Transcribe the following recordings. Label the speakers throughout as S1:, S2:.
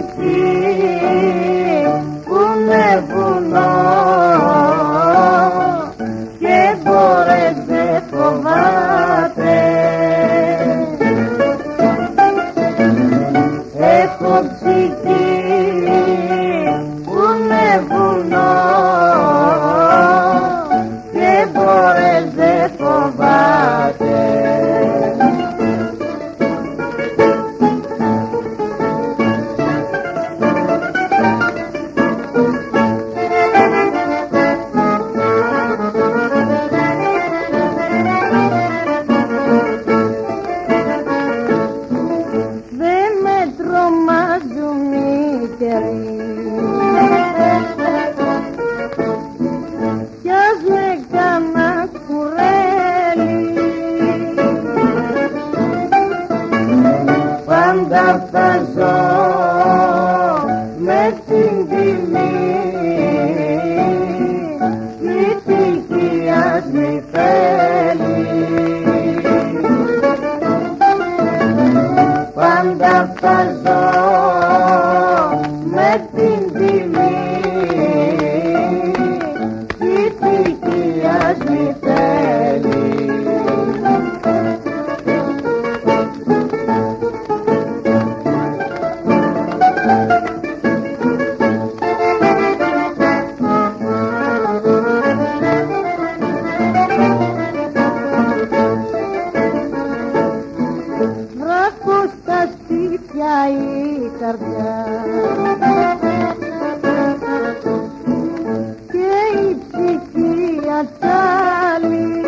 S1: νησί που με βουνό και μπόρες δεν φοβάται. Έχω ψυχή που με βουνό και μπόρες δεν φοβάται. Δεν με τρομάζουν οι καιροί κι ας με κάνα κουρέλι, πάντα θα ζω μες στην τιμή η τύχη ας μη θέλει. Πάντα θα ζω με την τιμή η τύχη ας μη θέλει. Βράχω στα σπίτια η καρδιά και η ψυχή ατσάλι,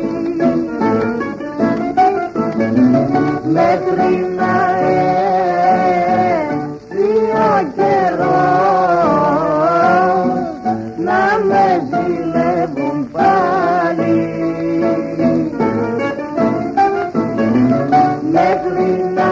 S1: μέχρι να έρθει ο καιρός να με ζηλεύουν πάλι, μέχρι να